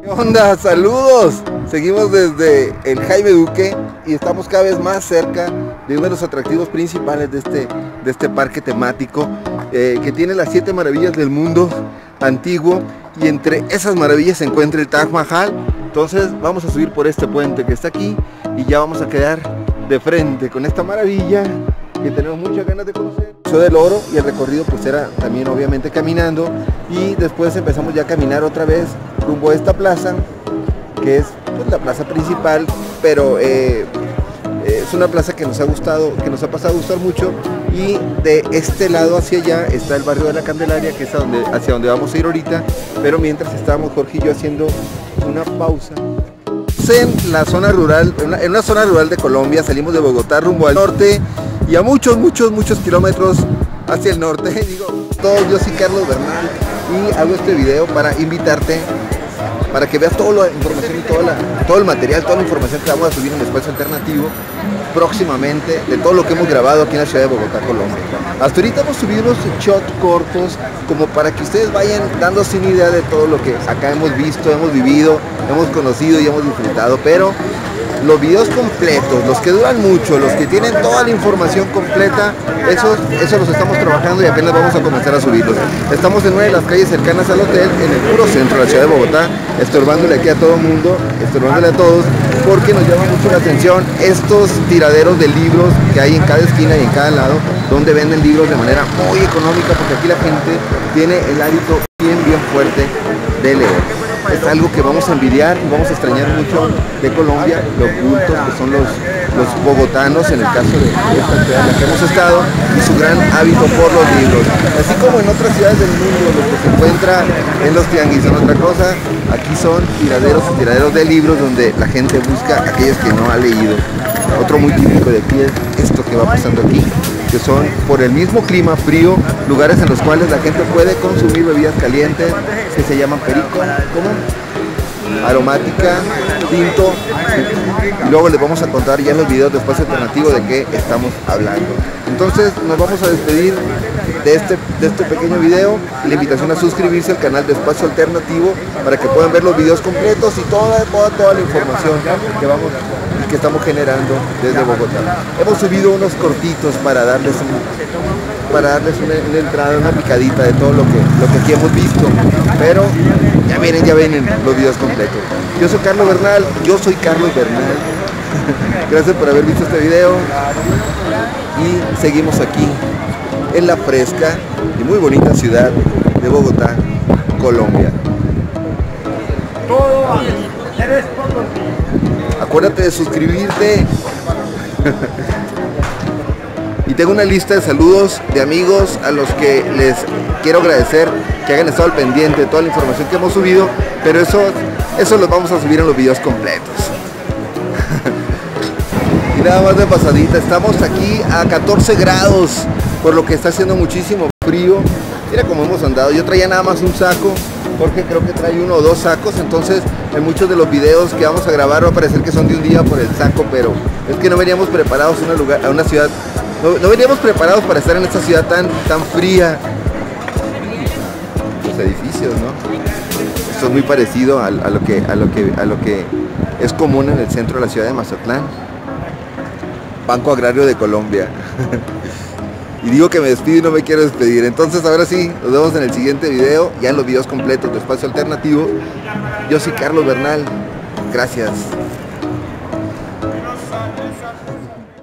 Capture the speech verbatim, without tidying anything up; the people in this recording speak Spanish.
¿Qué onda? Saludos. Seguimos desde el Jaime Duque y estamos cada vez más cerca de uno de los atractivos principales de este, de este parque temático eh, que tiene las siete maravillas del mundo antiguo, y entre esas maravillas se encuentra el Taj Mahal. Entonces vamos a subir por este puente que está aquí y ya vamos a quedar de frente con esta maravilla que tenemos muchas ganas de conocer. Museo del Oro, y el recorrido pues era también obviamente caminando, y después empezamos ya a caminar otra vez rumbo a esta plaza que es pues la plaza principal, pero eh, es una plaza que nos ha gustado, que nos ha pasado a gustar mucho, y de este lado hacia allá está el barrio de la Candelaria, que es a donde, hacia donde vamos a ir ahorita. Pero mientras estábamos Jorge y yo haciendo una pausa en la zona rural, en una, en una zona rural de Colombia. Salimos de Bogotá rumbo al norte y a muchos, muchos, muchos kilómetros hacia el norte. Digo, todos, yo soy Carlos Bernal y hago este video para invitarte para que veas toda la información y toda la, todo el material, toda la información que vamos a subir en el Espacio Alternativo próximamente, de todo lo que hemos grabado aquí en la ciudad de Bogotá, Colombia. Hasta ahorita hemos subido unos shots cortos como para que ustedes vayan dándose una idea de todo lo que acá hemos visto, hemos vivido, hemos conocido y hemos disfrutado, pero los videos completos, los que duran mucho, los que tienen toda la información completa, esos, esos los estamos trabajando y apenas vamos a comenzar a subirlos. Estamos en una de las calles cercanas al hotel, en el puro centro de la ciudad de Bogotá, estorbándole aquí a todo el mundo, estorbándole a todos, porque nos llama mucho la atención estos tiraderos de libros que hay en cada esquina y en cada lado, donde venden libros de manera muy económica, porque aquí la gente tiene el hábito bien, bien fuerte de leer. Es algo que vamos a envidiar y vamos a extrañar mucho de Colombia, lo ocultos que son los, los bogotanos, en el caso de esta ciudad en la que hemos estado, y su gran hábito por los libros. Así como en otras ciudades del mundo, lo que se encuentra en los tianguis son otra cosa, aquí son tiraderos y tiraderos de libros donde la gente busca a aquellos que no ha leído. Otro muy típico de aquí es esto que va pasando aquí, que son, por el mismo clima frío, lugares en los cuales la gente puede consumir bebidas calientes que se llaman perico, ¿cómo? Aromática, tinto, y luego les vamos a contar ya en los videos de Espacio Alternativo de qué estamos hablando. Entonces nos vamos a despedir de este, de este pequeño video, la invitación a suscribirse al canal de Espacio Alternativo para que puedan ver los videos completos y toda, toda, toda la información que vamos que estamos generando desde Bogotá. Hemos subido unos cortitos para darles un, para darles una, una entrada, una picadita de todo lo que, lo que aquí hemos visto, pero ya vienen, ya vienen los videos completos. Yo soy Carlos Bernal, yo soy Carlos Bernal. Gracias por haber visto este video y seguimos aquí en la fresca y muy bonita ciudad de Bogotá, Colombia. Todo eres por los días. Acuérdate de suscribirte. Y tengo una lista de saludos de amigos a los que les quiero agradecer que hayan estado al pendiente de toda la información que hemos subido, pero eso, eso los vamos a subir en los videos completos. Y nada más de pasadita, estamos aquí a catorce grados, por lo que está haciendo muchísimo frío. Mira cómo hemos andado, yo traía nada más un saco, Jorge creo que trae uno o dos sacos, entonces en muchos de los videos que vamos a grabar va a parecer que son de un día por el saco, pero es que no veníamos preparados a una, lugar, a una ciudad, no, no veníamos preparados para estar en esta ciudad tan, tan fría. Los edificios, ¿no? Esto es muy parecido a, a, lo que, a, lo que, a lo que es común en el centro de la ciudad de Mazatlán. Banco Agrario de Colombia. Y digo que me despido y no me quiero despedir. Entonces ahora sí, nos vemos en el siguiente video, ya en los videos completos de Espacio Alternativo. Yo soy Carlos Bernal. Gracias.